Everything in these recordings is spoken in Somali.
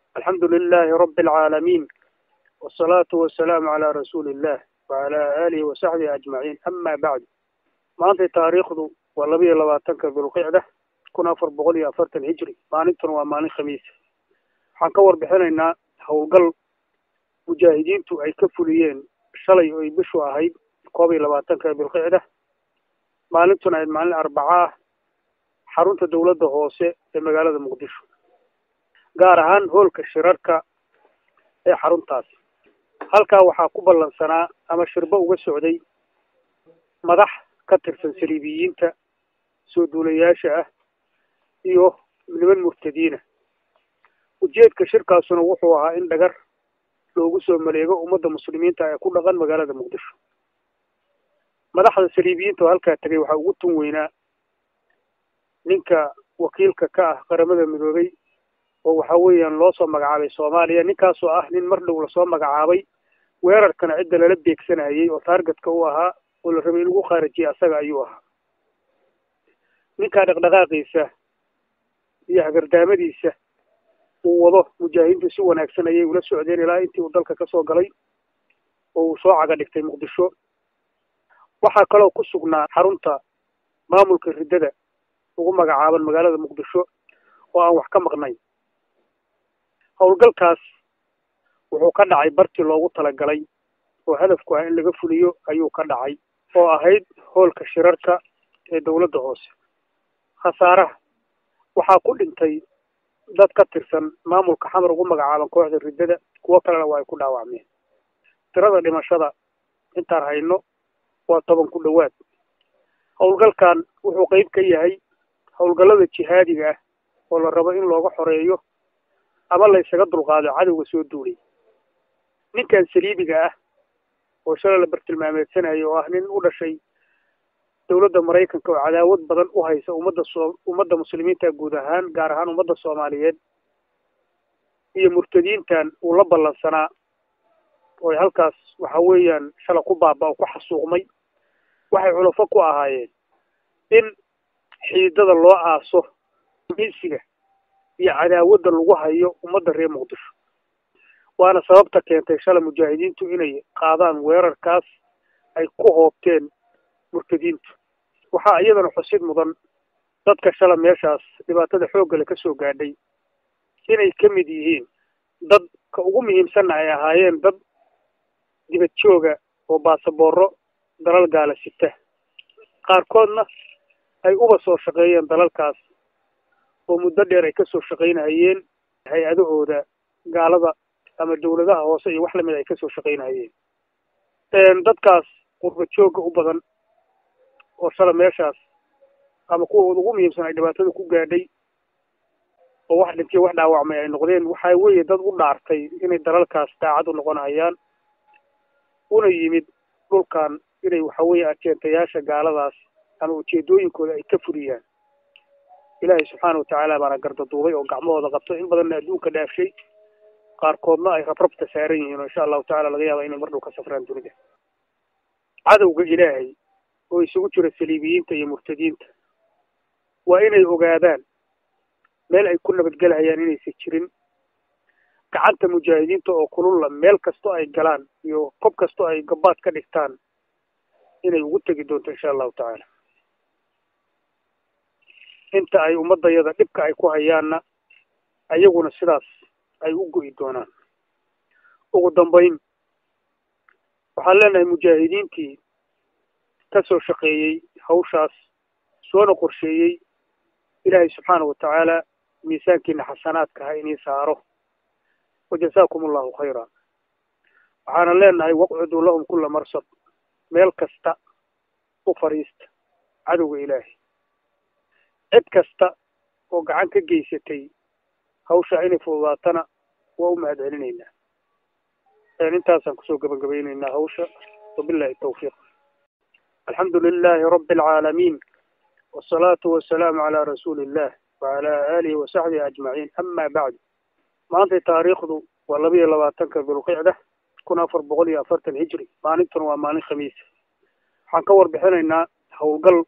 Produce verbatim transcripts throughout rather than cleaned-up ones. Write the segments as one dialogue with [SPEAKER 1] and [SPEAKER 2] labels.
[SPEAKER 1] الحمد لله رب العالمين، والصلاة والسلام على رسول الله وعلى آله وصحبه أجمعين. أما بعد، ما أنت تاريخ ذو والنبي الله تنكر بالقعدة كنا أفر بغلي أفرت الهجري ما نتن وما خميس حنكور بحنا إن هوقل مجاهدين تو أي كفوليين شلي أي بشوا هاي قابل الله تنكر بالقعدة ما نتن مع الأربعة حرونت الدولة هوسة في مجال مقدشو gaar ahaan hoolka shirarka ee xaruntaas halkaa waxaa ku ballansanaa ama shirbo uga socday madax ka tirsan saliibiyiinta soo duulayaasha ah iyo niman murtadiina ujeedka shirkaasuna wuxuu ahaa in dhagar loogu soo maleego ummadda muslimiinta ee ku dhaqan magaalada muqdisho madaxda saliibiyiinta oo halkaa tagay waxaa ugu tun weynaa ninka wakiilka ka ah qaramada midoobay oo waxa weeyaan loo soo magacaabay Soomaaliya ninkaasoo ah nin mar dhow la soo magacaabay weerarkana cidda lala beegsanayay oo targetka u ahaa oo la rabay in lagu kharijiyo asaga ayuu ahaa ninka dhaqdhaqaaqiisa iyo hagardaamadiisa uu wado mujaahidiintu si wanaagsan ayay ula socdeen ilaa intii uu dalka ka soo galay oo uu soo caga dhigtay muqdisho waxaa kaloo ku sugnaa xarunta maamulka ridada ugu magacaaban magaalada muqdisho oo aan wax ka maqnayn howlgalkaas wuxuu ka dhacay bartii loogu talagalay oo hadafku ah in laga fuliyo ayuu ka dhacay oo ahayd hoolka shirarka ee dawladda hoose khasaaraha waxaa ku dhintay dad ka tirsan maamulka xamar ugu magacaaban kooxda ridada kuwo kalena waa ay ku dhaawacmeen tirada dhimashada intaan hayno waa toban ku dhowaad howlgalkan wuxuu qayb ka yahay howlgallada jihaadiga ah oo la rabo in looga xoreeyo ama la isaga dulqaado cadowga soo duulay ninkan saliibiga ah oo shalay la bartilmaameedsanayo oo ah nin u dhashay dawladda Mareykanka oo cadaawad badan u haysa ummadda ummadda muslimiinta guud ahaan gaar ahaan ummadda Soomaaliyeed iyo murtadiintan uu la ballansanaa oo halkaas waxa weeyaan shalay ku baabaa ku xasuuqmay waxay culufo ku ahaayeen in xiidada loo aaso miisiga iyo cadaawadda lagu hayo ummadda reer muqdisho waana sababta keentay shalay mujaahidiintu inay qaadaan weerarkaas ay ku hoobteen murtadiintu waxaa iyadana xusid mudan dadka shalay meeshaas dhibaatada xoogga leh ka soo gaadhay inay ka mid yihiin dad ka ugu muhiimsanna ay ahaayeen dad dibad jooga oo baasaboorro dalal gaala sita qaarkoodna ay uba soo shaqeeyeen dalalkaas oo muddo dheer ay ka soo shaqaynayeen hay-adahooda gaalada ama dawladaha hoose iyo wax lamid ay ka soo shaqaynayeen dadkaas qurba jooga u badan oo shala meeshaas ama kuwa ugu muhiimsan ay dhibaatada ku gaadhay oo wax dhintay wax dhaawacmay ay noqdeen waxa weeye dad u dhaartay inay dalalkaas daacad u noqonayaan una yimid dhulkan inay waxa weeye ajeentayaasha gaaladaas ama ujeedooyinkooda ay ka fuliyaan ilaahay subxaanahu watacaala baana gardaduubay oo gacmahooda qabto in badanna adduunka dhaafshay qaarkoodna ay rabrabta saaran yihiin oo insha allahu tacaala laga yaaba inay mar dhow ka safraan dunida cadowga ilaahay oo isugu jira saliibiyiinta iyo murtadiinta waa inay ogaadaan meel ay ku nabadgelhayaan inaysan jirin gacanta mujaahidiinta oo kululla meel kastoo ay galaan iyo kob kastoo ay gabaad ka dhigtaan inay ugu tegi doonto insha allahu tacaala inta ay ummadayada dhibka ay ku hayaanna ayaguna sidaas ay u go'i doonaan ugu dambayn waxaan leenahay mujaahidiintii ka soo shaqeeyey hawshaas soona qorsheeyey ilaahay subxaanahu watacaala miisaankiina xasanaadka ha inii saaro wajazaakum allahu khayra waxaana leenahay waqcuduu lahum kulla marsad meel kasta u fariista cadowga ilaahay cid kasta oo gacan ka geysatay hawsha inay fududaatana waa u mahadcelinaynaa intaasaan kusoo gabagabaynaynaa hawsha wabillahi tawfiiq alxamdu lilaahi rabbi alcaalamiin wasalaatu wasalaamu calaa rasuuli illah wacalaa aalihi wasaxbihi ajmaciin amaa bacdu maantay taariikhdu waa laba iyo labaatanka dulqicda kun afar boqol iyo afartan hijri maalintuna waa maalin khamiis waxaan ka warbixinaynaa howlgal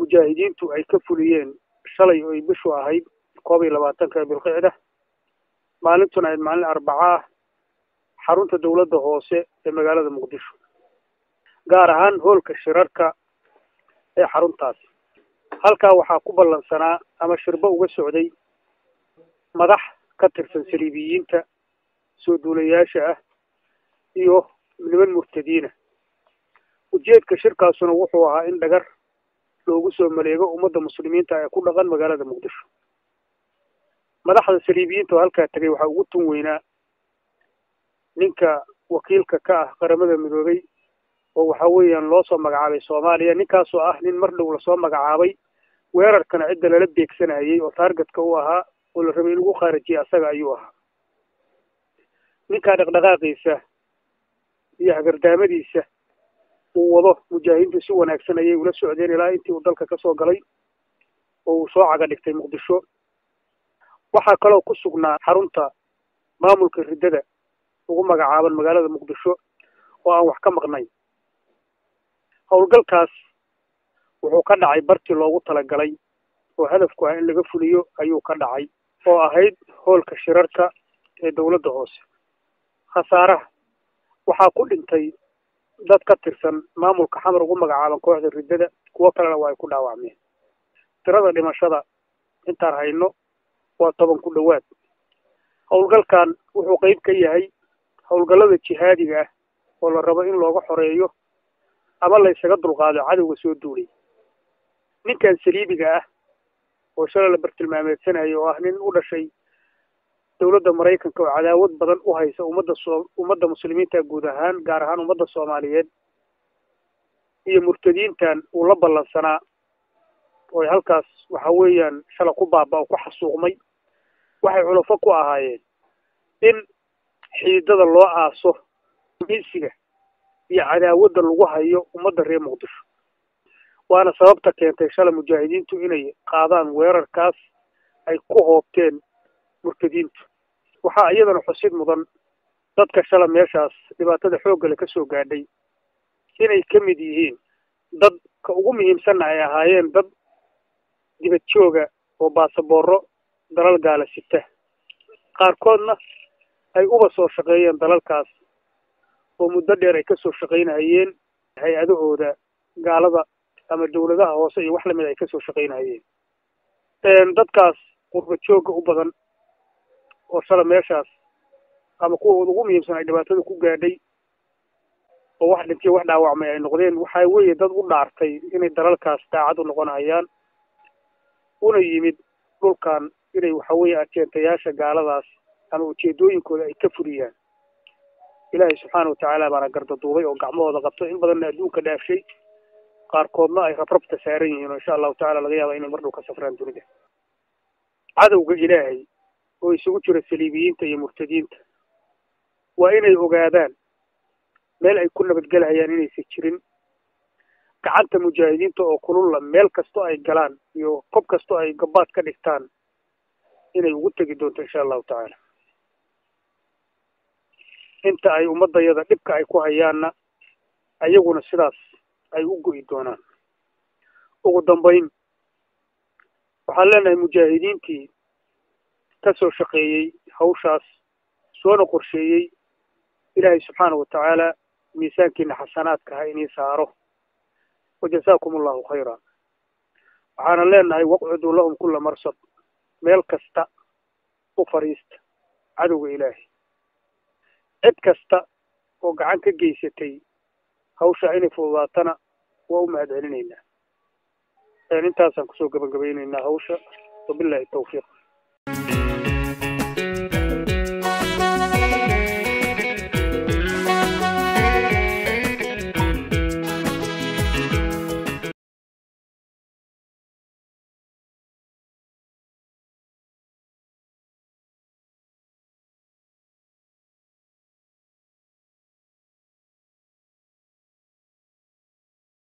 [SPEAKER 1] mujaahidiintu ay ka fuliyeen shalay oo ay bishu ahayd koob iyo labaatanka bilqicda maalintuna ay maalin arbacaa xarunta dawladda hoose ee magaalada muqdisho gaar ahaan hoolka shirarka ee xaruntaas halkaa waxaa ku ballansanaa ama shirbo uga socday madax ka tirsan saliibiyiinta soo duulayaasha ah iyo niman murtadiina ujeedka shirkaasuna wuxuu ahaa in dhagar loogu soo maleego ummadda muslimiinta ee ku dhaqan magaalada muqdisho madaxda saliibiyiinta oo halkaa tagay waxaa ugu tun weynaa ninka wakiilka ka ah qaramada midoobay oo waxa weeyaan loo soo magacaabay Soomaaliya ninkaasoo ah nin mar dhow la soo magacaabay weerarkana cidda lala beegsanayay oo targetka u ahaa oo la rabay in lagu qaarijiyo asaga ayuu ahaa ninka dhaqdhaqaaqiisa iyo hagardaamadiisa uu wado mujaahidiintu si wanaagsan ayay ula socdeen ilaa intii uu dalka ka soo galay oo uu soo caga dhigtay muqdisho waxaa kaloo ku sugnaa xarunta maamulka riddada ugu magacaaban magaalada muqdisho oo aan wax ka maqnayn howlgalkaas wuxuu ka dhacay bartii loogu talagalay oo hadafku ah in laga fuliyo ayuu ka dhacay oo ahayd hoolka shirarka ee dawladda hoose khasaaraha waxaa ku dhintay dad ka tirsan maamulka xamar ugu magacaaban kooxda riddada kuwo kalena waa ay ku dhaawacmeen tirada dhimashada intaan hayno waa toban ku dhowaad howlgalkan wuxuu qayb ka yahay howlgallada jihaadiga ah oo la rabo in looga xoreeyo ama la isaga dulqaado cadowga soo duulay ninkan saliibiga ah oo shalay la bartilmaameedsanayo oo ah nin u dhashay dawladda Mareykanka oo cadaawad badan u haysa ummadda ummadda muslimiinta guud ahaan gaar ahaan ummadda Soomaaliyeed iyo murtadiintan uu la ballansanaa oo halkaas waxa weeyaan shala ku baabaa ku xasuuqmay waxay culufo ku ahaayeen in xiidada loo aaso misiga iyo cadaawadda lagu hayo ummadda reer muqdisho waana sababta keentay shala mujaahidiintu inay qaadaan weerarkaas ay ku hoobteen murtadiintu waxaa iyadana xusid mudan dadka shala meeshaas dhibaatada xoogga leh ka soo gaadhay inay ka mid yihiin dad ka ugu muhiimsanna ay ahaayeen dad dibad jooga oo baasaboorro dalal gaala sita qaarkoodna ay uba soo shaqeeyeen dalalkaas oo muddo dheer ay ka soo shaqaynayeen hay-adahooda gaalada ama dawladaha hoose iyo wax lamid ay ka soo shaqaynayeen dadkaas qurba jooga u badan oo shala meeshaas ama kuwa ugu muhiimsan ay dhibaatada ku gaadhay oo wax dhintay wax dhaawacmay ay noqdeen waxa weeye dad u dhaartay inay dalalkaas daacad u noqonayaan una yimid dhulkan inay waxa weeye ajeentayaasha gaaladaas ama ujeedooyinkooda ay ka fuliyaan ilaahay subxaanahu watacaala baana gardaduubay oo gacmahooda qabto in badanna adduunka dhaafshay qaarkoodna ay rabrabta saaran yihiin oo insha allahu tacaala laga yaaba inay mar dhow ka safraan dunida cadowga ilaahay oo isugu jira saliibiyiinta iyo murtadiinta waa inay ogaadaan meel ay ku nabadgelhayaan inaysan jirin gacanta mujaahidiinta oo kululla meel kastoo ay galaan iyo kob kastoo ay gabaad ka dhigtaan inay ugu tegi doonto insha allahu tacaala inta ay ummadayada dhibka ay ku hayaanna ayaguna sidaas ay u go'i doonaan ugu dambayn waxaan leenahay mujaahidiintii ka soo shaqeeyey hawshaas soona qorsheeyey ilaahay subxaanahu watacaala miisaankiina xasanaadka ha inii saaro wajazaakum allahu khayra waxaana leenahay waqcuduu lahum kulla marsad meel kasta u fariista cadowga ilaahay cid kasta oo gacan ka geysatay hawsha inay fududaatana waa u mahad celinaynaa intaasaan kusoo gabagabaynaynaa hawsha wabillahi tawfiiq